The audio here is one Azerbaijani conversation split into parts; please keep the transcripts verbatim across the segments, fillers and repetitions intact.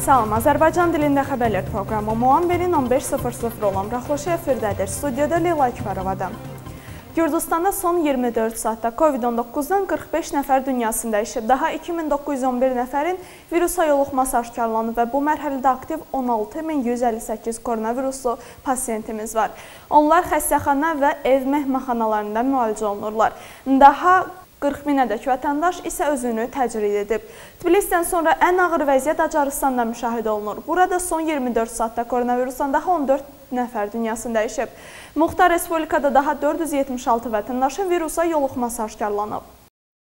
Salam, Azərbaycan dilində xəbərlər proqramı Muamberin on beş sıfır sıfır olan buraxılışı efirdədir. Studiyada Leyla Kifarovadan. Gürcüstanda son iyirmi dörd saatda Covid on doqquzdan qırx beş nəfər dünyasında işib. Daha iki min doqquz yüz on bir nəfərin virusa yoluxması aşkarlanıb və bu mərhələdə aktiv on altı min yüz əlli səkkiz koronaviruslu pasiyentimiz var. Onlar xəstəxana və ev mehmanxanalarında müalicə olunurlar. Daha qırx minədək vətəndaş isə özünü təcrid edib. Tbilisdən sonra ən ağır vəziyyət Acaristanda müşahidə olunur. Burada son iyirmi dörd saatda koronavirusdan daha on dörd nəfər dünyasında işib. Muxtar Respublikada daha dörd yüz yetmiş altı vətəndaşın virusa yoluxması aşkarlanıb.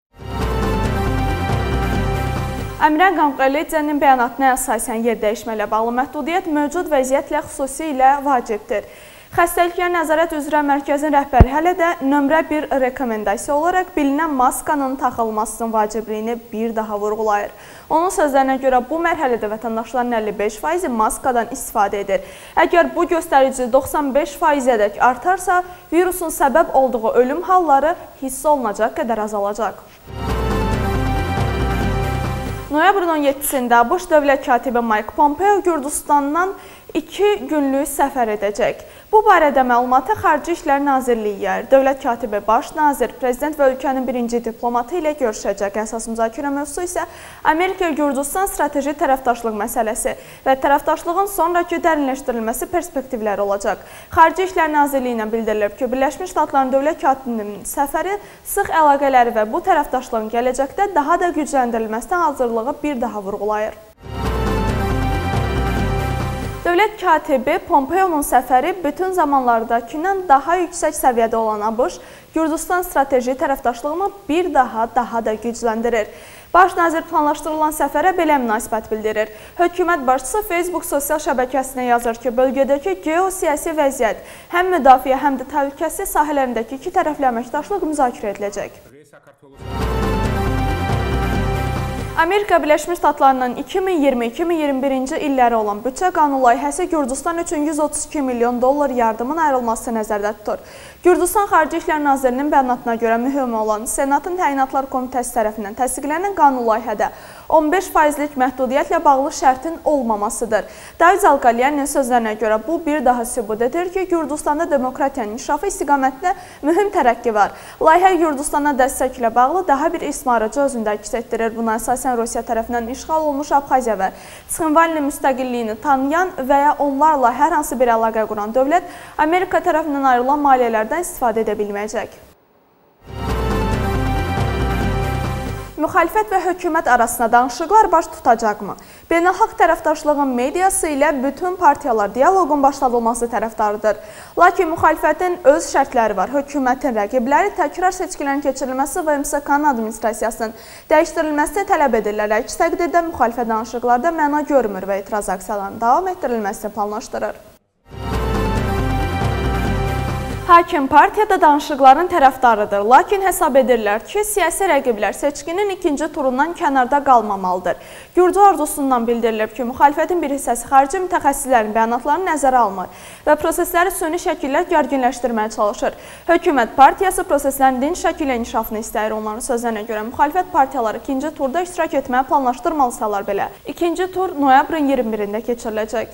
Əmirə Qamqalidzenin bəyanatına əsasən yerdəyişmə ilə bağlı məhdudiyyət mövcud vəziyyətlə xüsusilə vacibdir. Xəstəliklər Nəzarət üzrə Mərkəzin rəhbəri hələ də nömrə bir rekomendasiya olaraq bilinən maskanın taxılmasının vacibliyini bir daha vurğulayır. Onun sözlərinə görə bu mərhələdə vətəndaşların əlli beş faizi maskadan istifadə edir. Əgər bu göstərici doxsan beş faizədək artarsa, virusun səbəb olduğu ölüm halları hiss olunacaq qədər azalacaq. Noyabrın on yeddisində ABŞ dövlət katibi Mike Pompeo Gürcüstandan iki günlük səfər edəcək. Bu barədə məlumatı Xarici İşlər Nazirliyi yayır. Dövlət katibi baş nazir, prezident və ölkənin birinci diplomatı ilə görüşəcək. Əsas müzakirə mövzusu isə Amerika-Gürcüstan strateji tərəfdaşlıq məsələsi və tərəfdaşlığın sonrakı dərinləşdirilməsi perspektivləri olacaq. Xarici İşlər Nazirliyi ilə bildirilib ki, Birləşmiş Ştatların dövlət katibinin səfəri sıx əlaqələri və bu tərəfdaşlığın gələcəkdə daha da gücləndirilməsinə hazırlığı bir daha vurğulayır. Dövlət katibi Pompeo'nun səfəri bütün zamanlardakindən daha yüksək səviyyədə olan ABŞ, Gürcüstan strateji tərəfdaşlığını bir daha daha da gücləndirir. Baş nazir planlaşdırılan səfərə belə münasibət bildirir. Hökumət başçısı Facebook sosial şəbəkəsinə yazır ki, bölgədəki geosiyasi vəziyyət həm müdafiə, həm də təhlükəsizlik sahələrindəki iki tərəfli əməkdaşlıq müzakirə ediləcək. Amerika Birləşmiş Ştatlarının iki min iyirmi iki min iyirmi birinci illəri olan büdcə qanun layihəsi Gürcüstan üçün yüz otuz iki milyon dollar yardımın ayrılması nəzərdə tutur. Gürcüstan Xarici İşlər Nazirinin bəyanatına görə mühüm olan Senatın Təyinatlar Komitəsi tərəfindən təsdiqlənən qanun layihədə on beş faizlik məhdudiyyətlə bağlı şərtin olmamasıdır. David Zalkalyanın sözlərinə görə bu bir daha sübut edir ki, Gürcüstanda demokratiyanın inkişafı istiqamətində mühüm tərəqqi var. Layihə Gürcüstana dəstəklə bağlı daha bir ismarıcı özündə əks etdirir. Buna əsasən Rusiya tərəfindən işğal olmuş Abxaziya və Tıxınvalinin müstəqilliyini tanıyan və ya onlarla hər hansı bir əlaqə quran dövlət Amerika tərəfindən ayrılan maliyyələrdən istifadə edə bilməyəcək. Müxalifət və hökumət arasında danışıqlar baş tutacaqmı? Beynəlxalq tərəfdaşlığın mediası ilə bütün partiyalar dialoqun başladılması tərəfdarıdır. Lakin müxalifətin öz şərtləri var. Hökumətin rəqibləri təkrar seçkilərin keçirilməsi və M S K-nın administrasiyasının dəyişdirilməsini tələb edirlər. Əks təqdirdə müxalifə danışıqlarda məna görmür və etiraz aksiyalarının davam etdirilməsini planlaşdırır. Hakim partiyada danışıqların tərəfdarıdır, lakin hesab edirlər ki, siyasi rəqiblər seçkinin ikinci turundan kənarda qalmamalıdır. Gürcü ordusundan bildirilib ki, müxalifətin bir hissəsi xarici mütəxəssislərin bəyanatlarını nəzərə almır və prosesləri süni şəkillər gərginləşdirməyə çalışır. Hökumət partiyası proseslərin dinç şəkillə inkişafını istəyir. Onların sözlərinə görə müxalifət partiyaları ikinci turda iştirak etməyə planlaşdırmalısalar belə. İkinci tur noyabrın iyirmi birində keçiriləcək.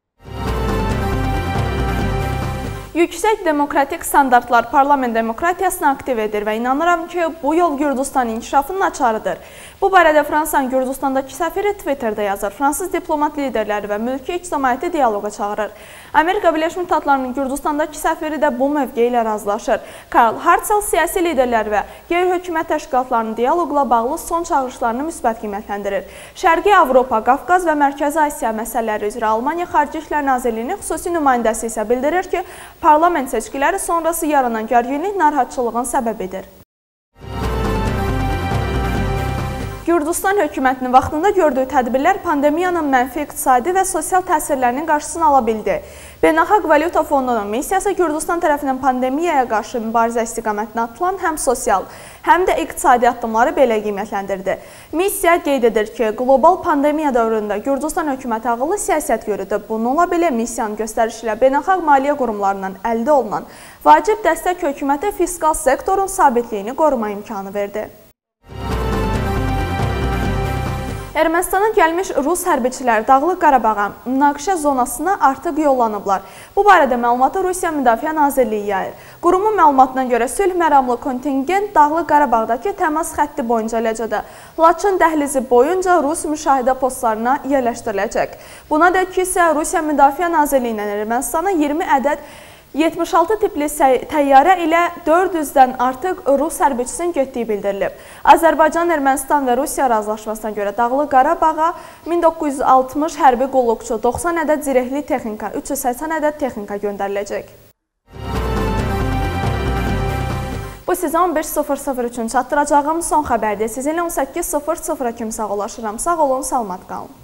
Yüksək demokratik standartlar parlament demokratiyasını aktiv edir və inanıram ki, bu yol Gürcüstanın inkişafının açarıdır. Bu barədə Fransanın Gürcüstandakı səfiri Twitterdə yazır. Fransız diplomat liderləri və mülki ictimaiyyəti dialoqa çağırır. Amerika Birləşmiş Ştatlarının Gürcüstandakı səfiri də bu mövqe ilə razılaşır. Karl Hartzell siyasi liderlər və qeyri-hökumət təşkilatlarının dialoqla bağlı son çağırışlarını müsbət qiymətləndirir. Şərqi Avropa, Qafqaz və Mərkəzi Asiya məsələləri üzrə Almaniya Xarici İşlər Nazirliyinin xüsusi nümayəndəsi isə bildirir ki, parlament seçkiləri sonrası yaranan gərginlik narahatçılığın səbəbidir. Gürcüstan hökumətinin vaxtında gördüyü tədbirlər pandemiyanın mənfi iqtisadi və sosial təsirlərinin qarşısını ala bildi. Beynəlxalq Valyuta Fondunun missiyası Gürcüstan tərəfindən pandemiyaya qarşı mübarizə istiqamətinə atılan həm sosial, həm də iqtisadi addımları belə qiymətləndirdi. Missiya qeyd edir ki, qlobal pandemiya dövründə Gürcüstan hökuməti ağıllı siyasət yürüdü. Bununla belə missiyanın göstərişi ilə beynəlxalq maliyyə qurumlarından əldə olunan vacib dəstək hökumətə fiskal sektorun sabitliyini qoruma imkanı verdi. Ermənistana gəlmiş Rus hərbiçilər Dağlıq Qarabağa münaqişə zonasına artıq yollanıblar. Bu barədə məlumatı Rusiya Müdafiə Nazirliyi yayır. Qurumun məlumatına görə sülh məramlı kontingent Dağlıq Qarabağdakı təmas xətti boyunca, eləcə Laçın dəhlizi boyunca Rus müşahidə postlarına yerləşdiriləcək. Buna dək ki isə Rusiya Müdafiə Nazirliyi ilə Ermənistana iyirmi ədəd yetmiş altı tipli təyyarə ilə dörd yüzdən artıq Rus hərbiçisinin getdiyi bildirilib. Azərbaycan, Ermənistan və Rusiya razılaşmasına görə Dağlıq Qarabağa min doqquz yüz altmış hərbi qulluqçu, doxsan ədəd zirehli texnika, üç yüz səksən ədəd texnika göndəriləcək. Bu sizə on beş sıfır sıfır üçün çatdıracağım son xəbərdir. Sizinlə on səkkiz sıfır sıfıra kimi sağollaşıram. Sağ olun, salamat qalın.